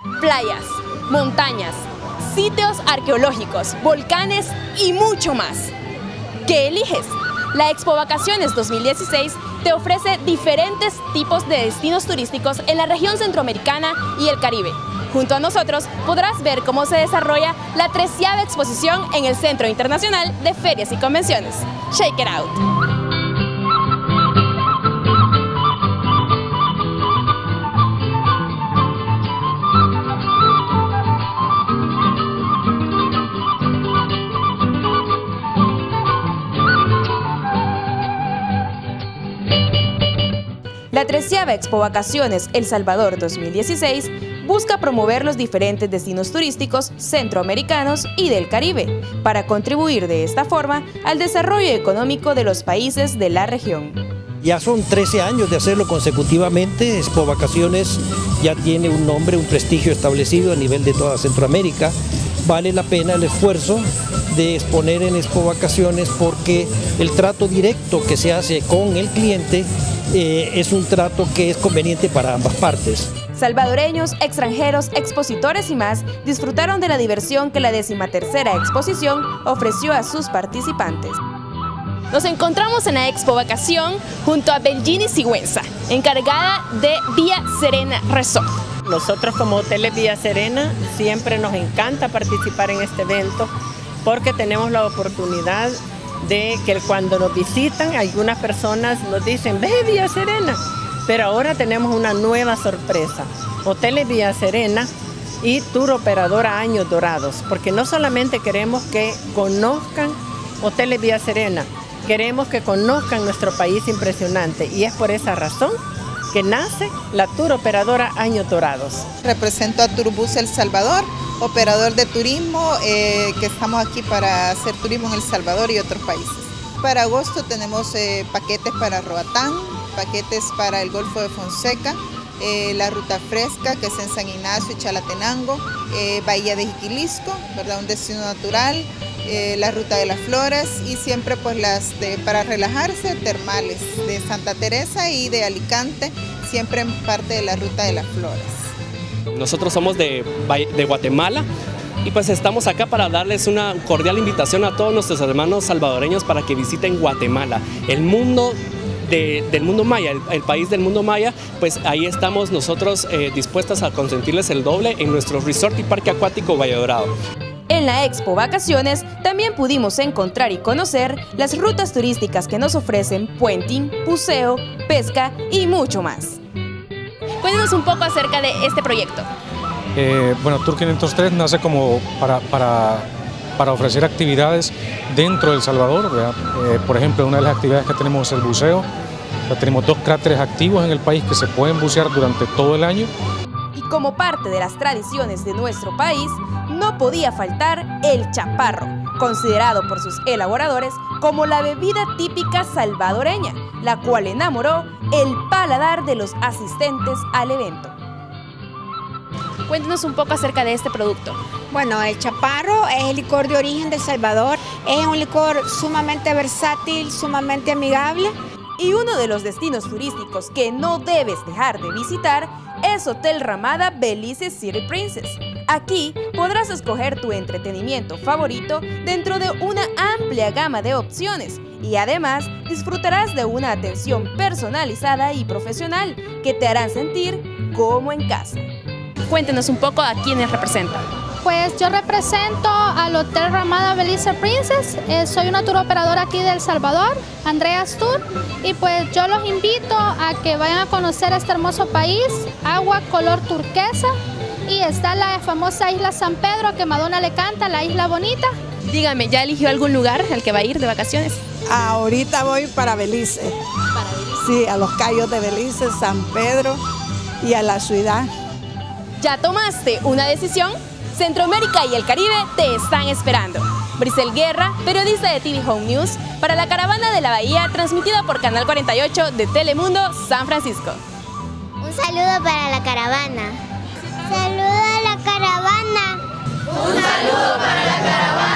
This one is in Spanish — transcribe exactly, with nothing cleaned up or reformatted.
Playas, montañas, sitios arqueológicos, volcanes y mucho más. ¿Qué eliges? La Expo Vacaciones dos mil dieciséis te ofrece diferentes tipos de destinos turísticos en la región centroamericana y el Caribe. Junto a nosotros podrás ver cómo se desarrolla la treceava exposición en el Centro Internacional de Ferias y Convenciones. Check it out. La treceava Expo Vacaciones El Salvador dos mil dieciséis busca promover los diferentes destinos turísticos centroamericanos y del Caribe, para contribuir de esta forma al desarrollo económico de los países de la región. Ya son trece años de hacerlo consecutivamente. Expo Vacaciones ya tiene un nombre, un prestigio establecido a nivel de toda Centroamérica. Vale la pena el esfuerzo de exponer en Expo Vacaciones porque el trato directo que se hace con el cliente eh, es un trato que es conveniente para ambas partes. Salvadoreños, extranjeros, expositores y más disfrutaron de la diversión que la decimatercera exposición ofreció a sus participantes. Nos encontramos en la Expo Vacación junto a Belgini Sigüenza, encargada de Vía Serena Resort. Nosotros como Hoteles Vía Serena siempre nos encanta participar en este evento porque tenemos la oportunidad de que cuando nos visitan algunas personas nos dicen ve Vía Serena, pero ahora tenemos una nueva sorpresa, Hoteles Vía Serena y Tour Operadora Años Dorados, porque no solamente queremos que conozcan Hoteles Vía Serena, queremos que conozcan nuestro país impresionante y es por esa razón que nace la Tour Operadora Años Dorados. Represento a Turbus El Salvador, operador de turismo, eh, que estamos aquí para hacer turismo en El Salvador y otros países. Para agosto tenemos eh, paquetes para Roatán, paquetes para el Golfo de Fonseca, eh, la Ruta Fresca, que es en San Ignacio y Chalatenango, eh, Bahía de Jiquilisco, ¿verdad? Un destino natural, eh, la Ruta de las Flores y siempre pues las de, para relajarse, termales de Santa Teresa y de Alicante, siempre en parte de la Ruta de las Flores. Nosotros somos de, de Guatemala y pues estamos acá para darles una cordial invitación a todos nuestros hermanos salvadoreños para que visiten Guatemala, el mundo De, del mundo maya, el, el país del mundo maya, pues ahí estamos nosotros eh, dispuestos a consentirles el doble en nuestro resort y parque acuático Valle Dorado. En la Expo Vacaciones también pudimos encontrar y conocer las rutas turísticas que nos ofrecen puenting, buceo, pesca y mucho más. Cuéntanos un poco acerca de este proyecto. Eh, bueno, Tour quinientos tres nace como para, para, para ofrecer actividades dentro de El Salvador, eh, por ejemplo, una de las actividades que tenemos es el buceo. Ya tenemos dos cráteres activos en el país que se pueden bucear durante todo el año. Y como parte de las tradiciones de nuestro país, no podía faltar el chaparro, considerado por sus elaboradores como la bebida típica salvadoreña, la cual enamoró el paladar de los asistentes al evento. Cuéntanos un poco acerca de este producto. Bueno, el chaparro es el licor de origen de El Salvador, es un licor sumamente versátil, sumamente amigable. Y uno de los destinos turísticos que no debes dejar de visitar es Hotel Ramada Belize City Princess. Aquí podrás escoger tu entretenimiento favorito dentro de una amplia gama de opciones y además disfrutarás de una atención personalizada y profesional que te harán sentir como en casa. Cuéntenos un poco a quiénes representan. Pues yo represento al Hotel Ramada Belize Princess, eh, soy una tour operadora aquí de El Salvador, Andreas Tour, y pues yo los invito a que vayan a conocer este hermoso país, agua color turquesa, y está la famosa isla San Pedro que Madonna le canta, la isla bonita. Dígame, ¿ya eligió algún lugar al que va a ir de vacaciones? Ahorita voy para Belice, para Belice. Sí, a los cayos de Belice, San Pedro y a la ciudad. ¿Ya tomaste una decisión? Centroamérica y el Caribe te están esperando. Brisel Guerra, periodista de T V Home News, para la Caravana de la Bahía, transmitida por Canal cuarenta y ocho de Telemundo, San Francisco. Un saludo para la caravana. Saludo a la caravana. Un saludo para la caravana.